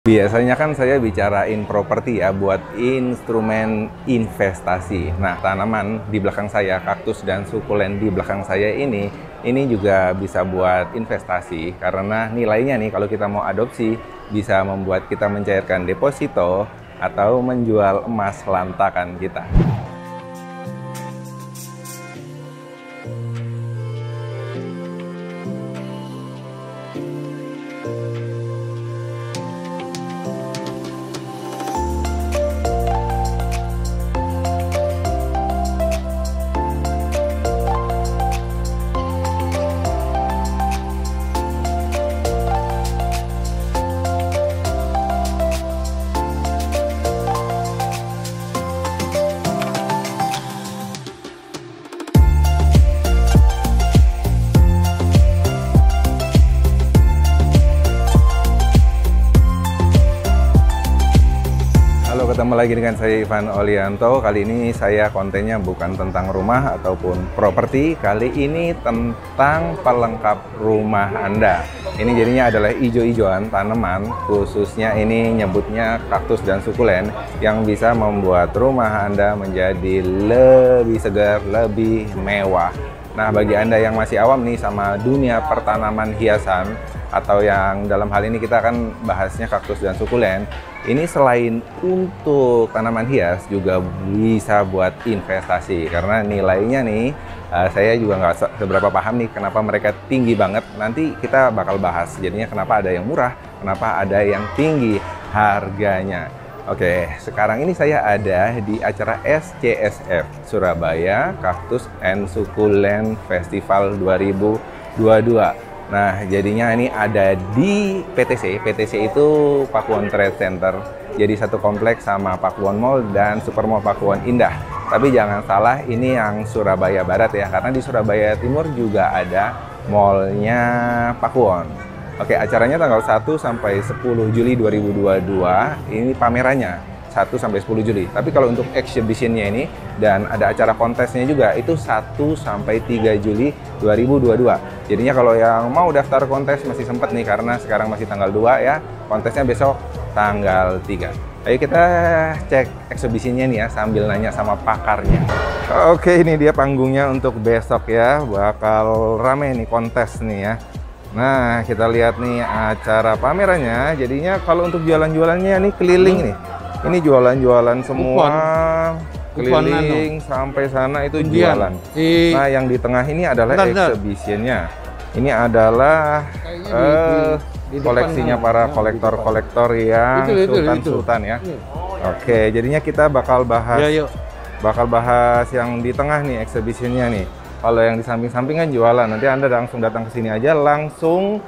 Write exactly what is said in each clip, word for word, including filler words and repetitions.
Biasanya kan saya bicarain properti ya buat instrumen investasi. Nah, tanaman di belakang saya, kaktus dan sukulen di belakang saya ini, ini juga bisa buat investasi karena nilainya nih kalau kita mau adopsi bisa membuat kita mencairkan deposito atau menjual emas lantakan kita. Ketemu lagi dengan saya Ivan Olianto. Kali ini saya kontennya bukan tentang rumah ataupun properti. Kali ini tentang pelengkap rumah Anda. Ini jadinya adalah ijo-ijoan tanaman, khususnya ini nyebutnya kaktus dan sukulen yang bisa membuat rumah Anda menjadi lebih segar, lebih mewah. Nah, bagi Anda yang masih awam nih sama dunia pertanaman hiasan, atau yang dalam hal ini kita akan bahasnya kaktus dan sukulen, ini selain untuk tanaman hias juga bisa buat investasi karena nilainya nih uh, saya juga nggak seberapa paham nih kenapa mereka tinggi banget. Nanti kita bakal bahas jadinya kenapa ada yang murah, kenapa ada yang tinggi harganya. Oke, sekarang ini saya ada di acara S C S F Surabaya Cactus and Succulent Festival dua ribu dua puluh dua. Nah, jadinya ini ada di P T C. P T C itu Pakuwon Trade Center. Jadi satu kompleks sama Pakuwon Mall dan Supermall Pakuwon Indah. Tapi jangan salah, ini yang Surabaya Barat ya, karena di Surabaya Timur juga ada mallnya Pakuwon. Oke, acaranya tanggal satu sampai sepuluh Juli dua ribu dua puluh dua. Ini pamerannya satu sampai sepuluh Juli. Tapi kalau untuk exhibitionnya ini dan ada acara kontesnya juga itu satu sampai tiga Juli dua ribu dua puluh dua. Jadinya kalau yang mau daftar kontes masih sempat nih karena sekarang masih tanggal dua ya. Kontesnya besok tanggal tiga. Ayo kita cek exhibitionnya nih ya sambil nanya sama pakarnya. Oke, ini dia panggungnya untuk besok ya. Bakal rame nih kontes nih ya. Nah, kita lihat nih acara pamerannya. Jadinya kalau untuk jualan-jualannya nih keliling nih. Ini jualan-jualan semua, kupon. Keliling kupon sampai sana itu Undian. Jualan. I... Nah, yang di tengah ini adalah exhibitionnya. Ini adalah uh, di, di koleksinya para kolektor-kolektor yang sultan-sultan ya. Itu. Oke, jadinya kita bakal bahas, ya, yuk. bakal bahas yang di tengah nih exhibitionnya nih. Kalau yang di samping-samping kan jualan. Nanti Anda langsung datang ke sini aja, langsung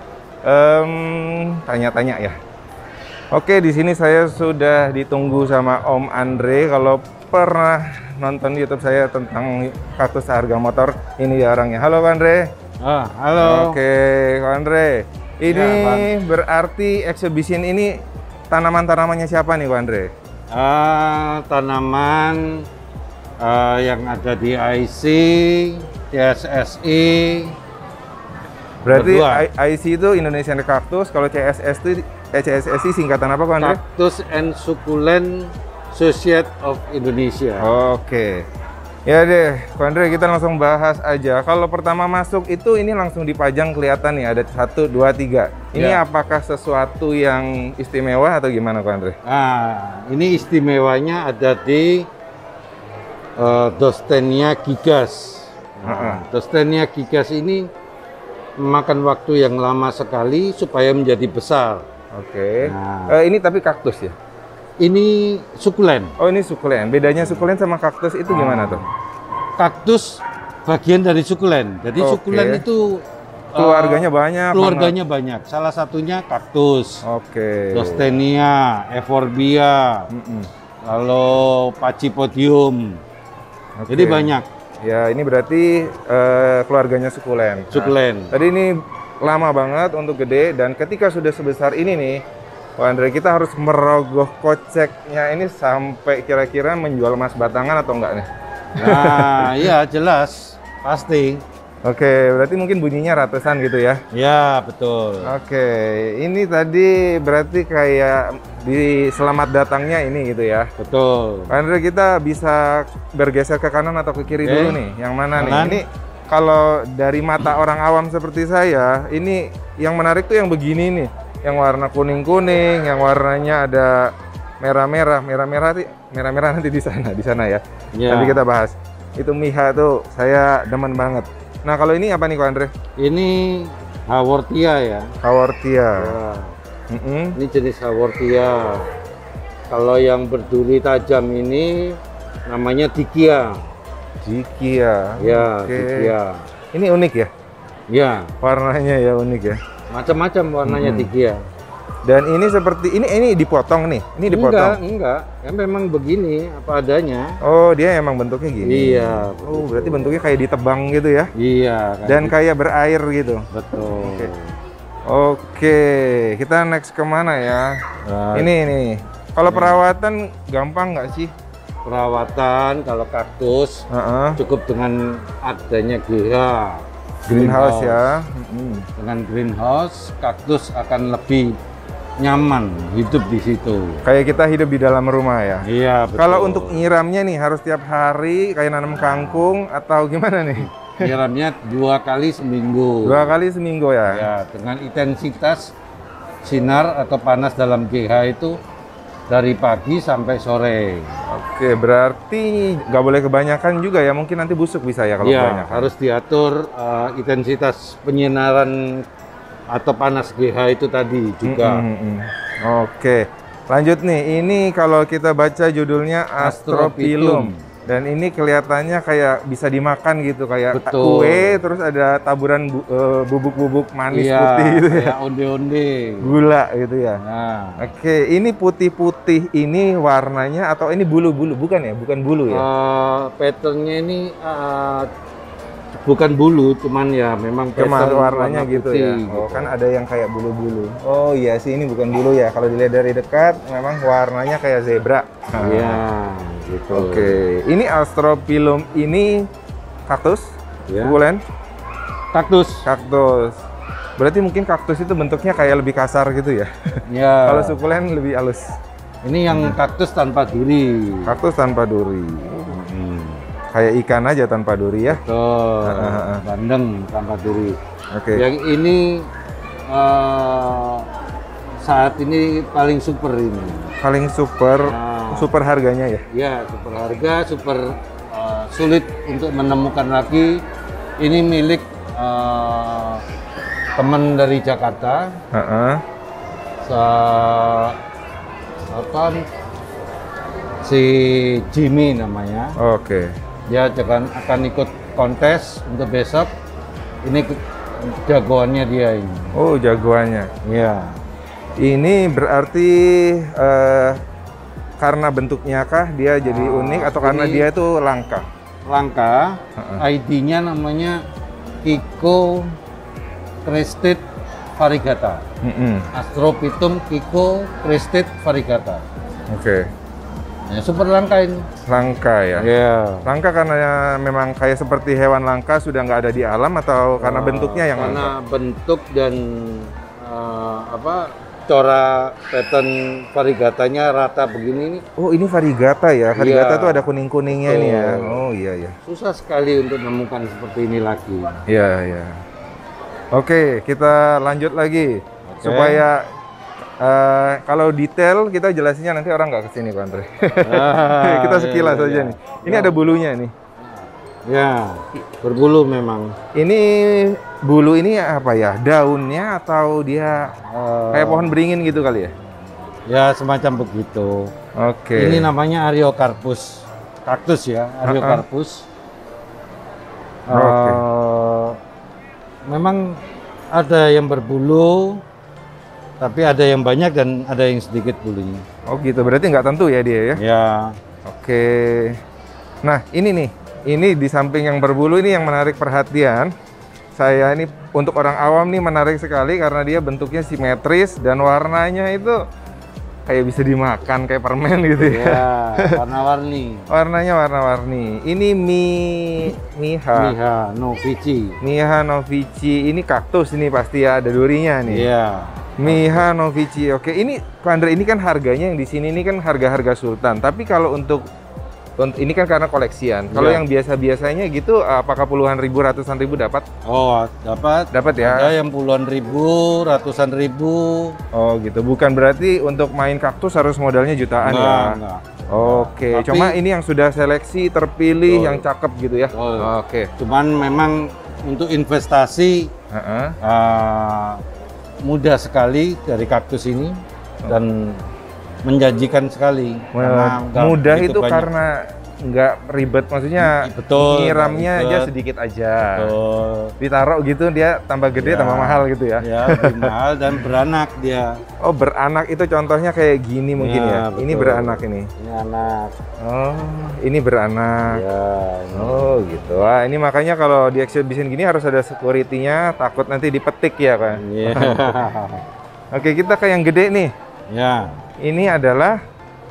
tanya-tanya um, ya. Oke, di sini saya sudah ditunggu sama Om Andre. Kalau pernah nonton YouTube saya tentang kaktus harga motor, ini ya orangnya. Halo, Pak Andre. Oh, halo. Oke, Pak Andre. Ini ya, berarti exhibition ini tanaman-tanamannya siapa nih, Pak Andre? Uh, tanaman uh, yang ada di I C, C S S I. Berarti I C itu Indonesian Cactus, kalau C S S itu C S S I singkatan apa, Pak Andre? Cactus and Succulent Society of Indonesia. Oke. Ya deh, Pak Andre, kita langsung bahas aja. Kalau pertama masuk itu ini langsung dipajang kelihatan nih, ada satu, dua, tiga. Ini ya. Apakah sesuatu yang istimewa atau gimana, Pak Andre? Nah, ini istimewanya ada di uh, Dostenia gigas. Nah, uh -uh. Dostenia gigas ini memakan waktu yang lama sekali supaya menjadi besar. Oke. Nah, uh, ini tapi kaktus ya? Ini sukulen. Oh, ini sukulen. Bedanya sukulen sama kaktus itu gimana tuh? Kaktus bagian dari sukulen. Jadi okay. Sukulen itu keluarganya uh, banyak. Keluarganya banyak. Salah satunya kaktus. Oke. Okay. Dostenia, Euphorbia, mm -mm. lalu Pachypodium. Okay. Jadi banyak. Ya, ini berarti uh, keluarganya sukulen. Sukulen. Nah, tadi ini lama banget untuk gede, dan ketika sudah sebesar ini nih, Pak Andre, kita harus merogoh koceknya ini sampai kira-kira menjual emas batangan atau enggak nih? Nah, iya jelas, pasti. Oke, berarti mungkin bunyinya ratusan gitu ya? Ya, betul. Oke, ini tadi berarti kayak di selamat datangnya ini gitu ya? Betul. Pak Andre, kita bisa bergeser ke kanan atau ke kiri Oke. dulu nih? Yang mana Kanan. nih? Ini kalau dari mata orang awam seperti saya, ini yang menarik tuh yang begini nih. Yang warna kuning-kuning, yang warnanya ada merah-merah. Merah-merah merah-merah nanti di sana, di sana ya. Ya. Nanti kita bahas. Itu Miha tuh saya demen banget. Nah, kalau ini apa nih Ko Andre? Ini Haworthia ya. Haworthia. Ya. Mm-mm. Ini jenis Haworthia. Kalau yang berduri tajam ini namanya Dikia. Dikia. Ya, Oke. Dikia. Ini unik ya? Ya, Warnanya ya unik ya. macam-macam warnanya Mm-mm. Dikia. Dan ini seperti ini ini dipotong nih. Ini Enggak, dipotong. enggak. Ya memang begini apa adanya. Oh, dia emang bentuknya gini. Iya. Oh, begitu. berarti bentuknya kayak ditebang gitu ya. Iya. kayak Dan gitu. kayak berair gitu. Betul. Oke. Oke, kita next kemana ya? Nah, Ini nih. Kalau perawatan gampang nggak sih? perawatan kalau kaktus Heeh. cukup dengan adanya G H. Greenhouse ya. Mm-mm. Dengan greenhouse, kaktus akan lebih nyaman hidup di situ. Kayak kita hidup di dalam rumah ya. Iya, betul. Kalau untuk nyiramnya nih harus tiap hari kayak nanam kangkung atau gimana nih? nyiramnya dua kali seminggu. Dua kali seminggu ya. Ya, dengan intensitas sinar atau panas dalam G H itu dari pagi sampai sore. Oke, berarti nggak boleh kebanyakan juga ya. Mungkin nanti busuk bisa ya kalau Iya, kebanyakan. harus diatur uh, intensitas penyinaran atau panas G H itu tadi juga. Mm, mm, mm. Oke, lanjut nih. Ini kalau kita baca judulnya Astrophyllum. Astrophyllum. Dan ini kelihatannya kayak bisa dimakan gitu, kayak Betul. kue, terus ada taburan bu- eh, bubuk-bubuk manis Iya, putih gitu ya. kayak onde-onde. Gula gitu ya. Nah, Oke, ini putih-putih ini warnanya atau ini bulu-bulu? Bukan ya? Bukan bulu ya? uh, patternnya ini uh, bukan bulu, cuman ya memang Cuma pattern warnanya warna gitu putih, ya. Oh, kan ada yang kayak bulu-bulu. Oh iya sih, ini bukan bulu ya. Kalau dilihat dari dekat memang warnanya kayak zebra. Nah, Iya, gitu. Oke, ini Astrophyllum ini kaktus, Ya. sukulen, Kaktus. kaktus. Berarti mungkin kaktus itu bentuknya kayak lebih kasar gitu ya. Ya. Kalau sukulen lebih halus. Ini yang kaktus tanpa duri. Kaktus tanpa duri. Hmm. Kayak ikan aja tanpa duri ya. Betul. Ah, ah, ah. Bandeng tanpa duri. Oke. Yang ini eh, saat ini paling super ini. Paling super, Nah. super harganya ya. Ya, super harga, super eh, sulit untuk menemukan lagi. Ini milik eh, teman dari Jakarta. Heeh. Sa- apa si Jimmy namanya. Oke. Dia akan akan ikut kontes untuk besok. Ini ke- jagoannya dia ini. Oh, jagoannya. Iya. Ini berarti eh, karena bentuknya kah dia jadi Ah, unik atau karena ini- dia itu langka? Langka. Heeh. I D-nya namanya Kiko Crested Variegata. Mm-mm. Astrophyllum Kiko Crested Variegata. Oke. Ya, super langka ini. Langka ya. Iya. Langka karena memang kayak seperti hewan langka sudah nggak ada di alam atau karena Eh, bentuknya yang karena langka? bentuk dan eh, apa cora pattern variegatanya rata begini nih Oh, ini variegata ya. Variegata Iya. tuh ada kuning-kuningnya nih ya. Betul. Oh, iya iya. susah sekali untuk menemukan seperti ini lagi. Iya, iya. Oke, kita lanjut lagi. Oke. Supaya eh, kalau detail kita jelasinnya nanti orang nggak kesini, Pak Andre. Ah, Kita iya, sekilas iya, aja iya. nih. Ini ada bulunya nih. Ya, berbulu memang. Ini bulu ini apa ya? Daunnya atau dia Eh, kayak pohon beringin gitu kali ya? Ya semacam begitu. Oke. Ini namanya Ariocarpus kaktus ya, Ariocarpus. Ah, Oke. Eh, memang ada yang berbulu, tapi ada yang banyak dan ada yang sedikit bulunya. Oh gitu, berarti nggak tentu ya dia ya? Ya, Oke. Nah ini nih, ini di samping yang berbulu ini yang menarik perhatian. Saya ini untuk orang awam nih menarik sekali karena dia bentuknya simetris dan warnanya itu kayak bisa dimakan kayak permen gitu ya. Ya, warna-warni. Warnanya warna-warni. Ini mi Miha. Miha Novici. Miha Novici. Ini kaktus ini pasti ya, ada durinya nih. Iya. Miha Novici. Oke, ini Pak Andre, ini kan harganya yang di sini ini kan harga-harga sultan. Tapi kalau untuk Unt- ini kan karena koleksian. Kalau Iya. yang biasa-biasanya gitu, apakah puluhan ribu, ratusan ribu dapat? Oh, dapat. Dapat ya? Ada yang puluhan ribu, ratusan ribu. Oh gitu. Bukan berarti untuk main kaktus harus modalnya jutaan Enggak, ya? enggak. Oke. Tapi- Cuma ini yang sudah seleksi, terpilih, Betul. yang cakep gitu ya? Betul. Oke. Cuman memang untuk investasi Heeh. uh, mudah sekali dari kaktus ini dan menjanjikan sekali. Karena nggak Mudah begitu itu banyak. karena nggak ribet, maksudnya Betul, nyiramnya nggak aja ribet. sedikit aja. Betul. Ditaruh gitu dia tambah gede, Ya. tambah mahal gitu ya? Ya, lebih mahal dan beranak dia. Oh, beranak itu contohnya kayak gini mungkin ya? Ya, Ini betul. beranak ini? Ini anak. Oh, ini beranak. Ya, ini. Oh gitu. Wah, ini makanya kalau di exhibition gini harus ada security-nya, takut nanti dipetik ya kan. Iya. Oke, kita ke yang gede nih. Ya. Ini adalah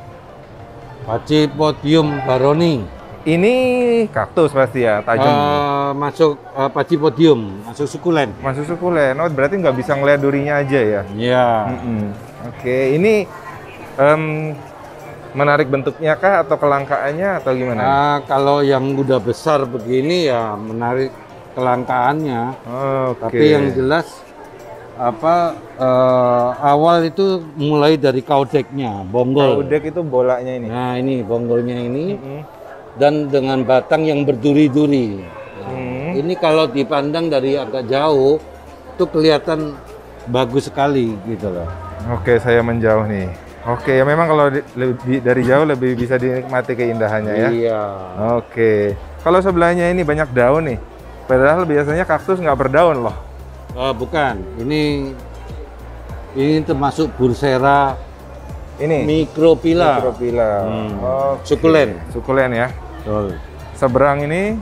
Pachypodium baroni. ini kaktus pasti ya, tajam. Eh, masuk uh, Pachypodium, masuk sukulen. Masuk sukulen. Oh, berarti nggak bisa ngeliat durinya aja ya. Iya. Mm-mm. Oke, ini em, menarik bentuknya kah atau kelangkaannya atau gimana? Nah, kalau yang udah besar begini ya menarik kelangkaannya. Oke. Tapi yang jelas apa eh, awal itu mulai dari kaudeknya, bonggol. Kaudek itu bolanya ini. Nah, ini bonggolnya ini Mm-mm. dan dengan batang yang berduri-duri. Nah, Hmm. ini kalau dipandang dari agak jauh itu kelihatan bagus sekali gitu loh. Oke, saya menjauh nih. Oke, ya memang kalau di- lebih dari jauh lebih bisa dinikmati keindahannya ya. Iya. Oke. Kalau sebelahnya ini banyak daun nih. Padahal biasanya kaktus nggak berdaun loh. Eh, bukan, ini ini termasuk Bursera Ini microphylla. Microphylla. Hmm. Oke. Sukulen. Sukulen ya. Betul. Seberang ini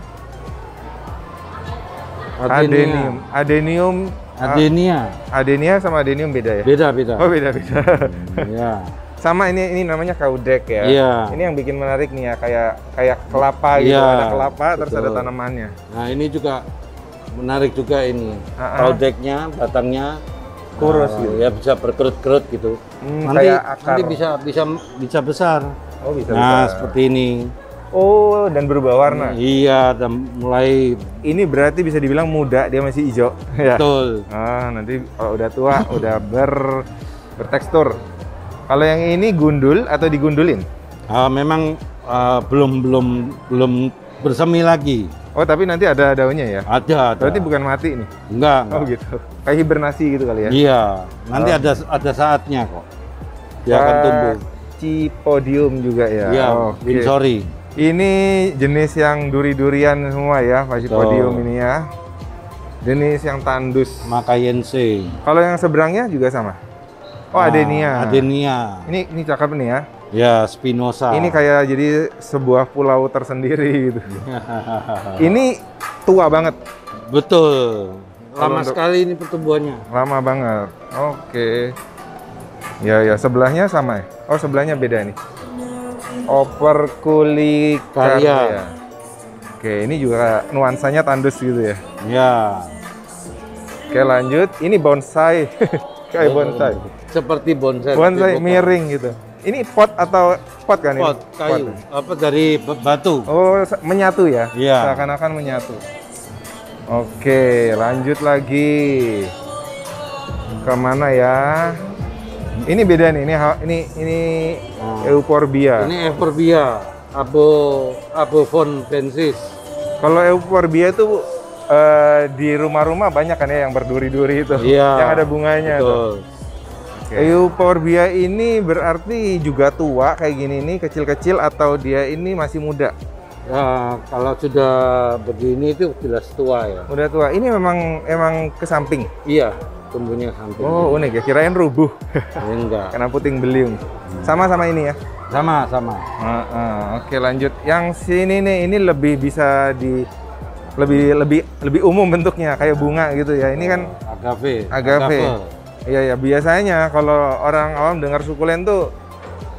adenium. Adenium. ah, Adenia. Adenia sama adenium beda ya? Beda-beda. Oh, beda-beda. Ya. Sama ini ini namanya kaudek ya. Iya. Ini yang bikin menarik nih ya, kayak kayak kelapa gitu, Iya, ada kelapa terus ada betul. tanamannya. Nah, ini juga menarik juga ini. Ah, ah. Kaudeknya, batangnya Kurus nah, gitu. ya bisa berkerut-kerut gitu. Hmm, nanti kayak akar. nanti bisa bisa bisa besar. Oh, bisa Nah, besar. seperti ini. Oh, dan berubah warna. Iya, dan mulai Ini berarti bisa dibilang muda, dia masih hijau. Ya. betul. Ah, nanti kalau udah tua udah ber bertekstur. Kalau yang ini gundul atau digundulin? Ah, memang ah, belum belum belum bersemi lagi. Oh, tapi nanti ada daunnya ya? Ada, ada. Berarti bukan mati nih? enggak, enggak. Oh gitu. Kayak hibernasi gitu kali ya? Iya, nanti Oh. ada ada saatnya kok. Dia akan tumbuh. Pachypodium juga ya? Iya, Oke. Winsori. Ini jenis yang duri-durian semua ya, Pachypodium Betul. ini ya. Jenis yang tandus. Makayense. Kalau yang seberangnya juga sama? Oh, Ah, adenia. Adenia. Ini ini cakep nih ya. Ya, Spinoza. Ini kayak jadi sebuah pulau tersendiri gitu. Ini tua banget, Betul. Kalau Lama untuk- sekali ini pertumbuhannya. lama banget. Oke. Ya ya, sebelahnya sama ya? Oh, sebelahnya beda nih. Operculicaria. Karya. Oke, ini juga nuansanya tandus gitu ya. Ya. Oke, lanjut. Ini bonsai. Kayak bonsai. Seperti bonsai. Bonsai tapi bukan. miring gitu. Ini pot atau pot kan ini? Pot kayu. Apa dari b- batu? Oh, sa- menyatu ya? Iya. Seakan-akan menyatu. Oke, lanjut lagi. Kemana ya? Ini beda nih. Ini ha- ini ini Oh. Euphorbia. Ini Euphorbia. Abo Abovonensis. Kalau Euphorbia itu eh, di rumah-rumah banyak kan ya yang berduri-duri itu. Iya. Yang ada bunganya tuh. Betul. Euphorbia ini berarti juga tua kayak gini nih, kecil-kecil atau dia ini masih muda? Ya, kalau sudah begini itu jelas tua ya. Udah tua. Ini memang emang ke samping. Iya, tumbuhnya samping. Oh, unik ya. Kirain rubuh. Enggak. Karena puting beliung. Sama-sama ini ya. Sama, sama. Ah, ah. Oke, lanjut. Yang sini nih, ini lebih bisa di lebih lebih lebih umum bentuknya kayak bunga gitu ya. Ini kan agave. agave. Iya ya, biasanya kalau orang awam dengar sukulen tuh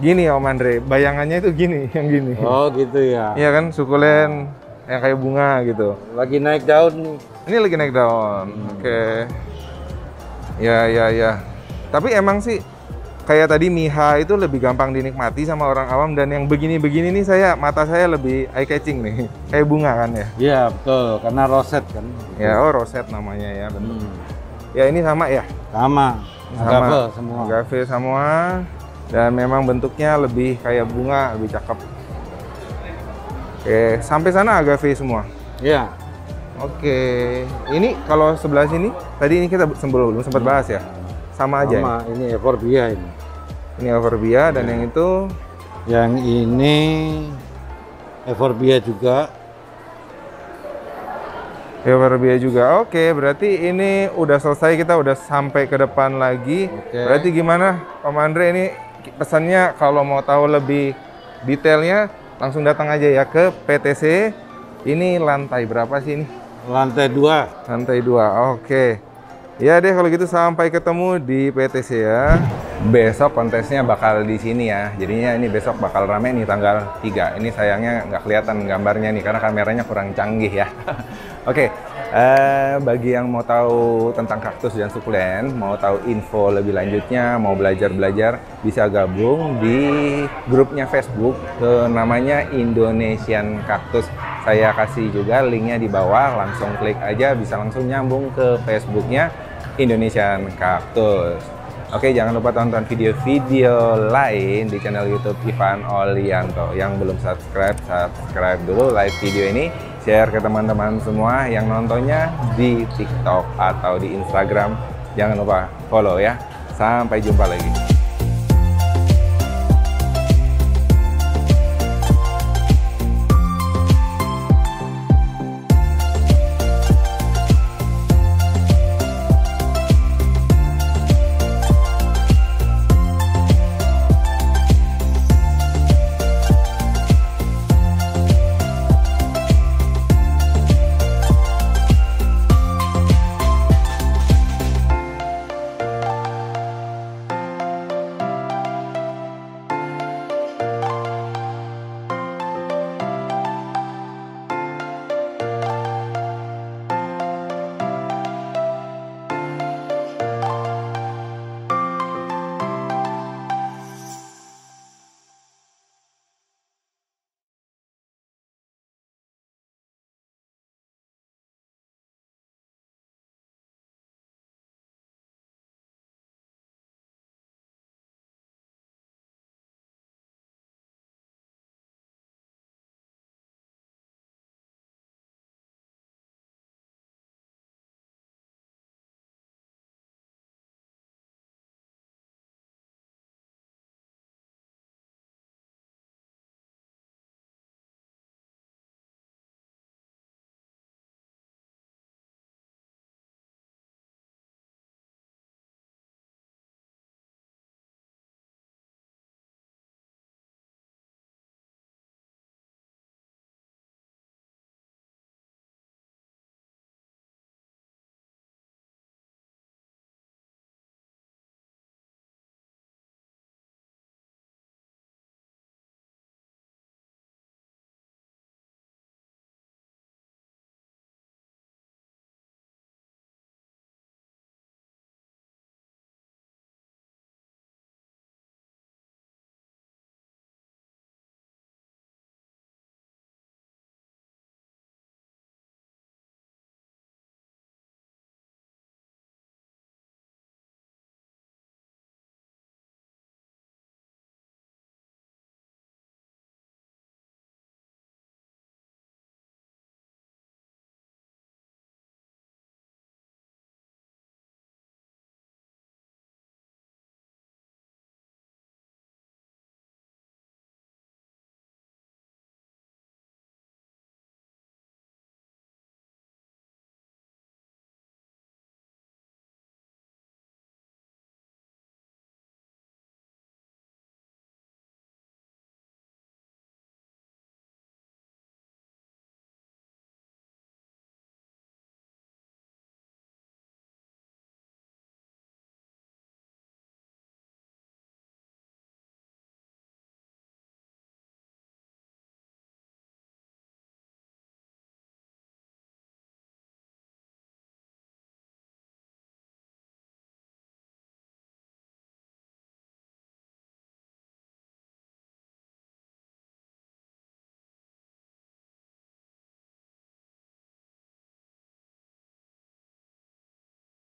gini Om Andre, bayangannya itu gini, yang gini. Oh gitu ya. Iya kan, sukulen yang kayak bunga gitu. Lagi naik daun nih. Ini lagi naik daun. Hmm. Oke. Ya, ya, ya. Tapi emang sih kayak tadi Miha itu lebih gampang dinikmati sama orang awam, dan yang begini-begini nih saya mata saya lebih eye catching nih. Kayak bunga kan ya? Iya betul, karena roset kan. Ya, oh roset namanya ya. Hmm. Ya ini sama ya? Sama. Sama. Agave semua. Agave semua. Dan memang bentuknya lebih kayak bunga, lebih cakep. Oke, sampai sana agave semua. Iya. Oke, ini kalau sebelah sini, tadi ini kita sebelum belum sempat bahas ya? Sama aja Sama, ini Euphorbia ini. Ini Euphorbia, dan yang itu Yang ini Euphorbia juga. Euphorbia juga. Oke, berarti ini udah selesai, kita udah sampai ke depan lagi. Oke. Berarti gimana Om Andre, ini pesannya kalau mau tahu lebih detailnya langsung datang aja ya ke P T C. Ini lantai berapa sih ini? Lantai dua. Lantai dua. Oke. Ya deh kalau gitu, sampai ketemu di P T C ya. Besok kontesnya bakal di sini ya. Jadinya ini besok bakal rame nih tanggal tiga. Ini sayangnya nggak kelihatan gambarnya nih karena kameranya kurang canggih ya. Oke, eh, bagi yang mau tahu tentang kaktus dan sukulen, mau tahu info lebih lanjutnya, mau belajar-belajar, bisa gabung di grupnya Facebook ke namanya Indonesian Cactus. Saya kasih juga linknya di bawah, langsung klik aja, bisa langsung nyambung ke Facebooknya Indonesian Cactus. Oke, jangan lupa tonton video-video lain di channel YouTube Ivan Olianto. Yang belum subscribe, subscribe dulu, like video ini, share ke teman-teman semua yang nontonnya di TikTok atau di Instagram. Jangan lupa follow ya. Sampai jumpa lagi.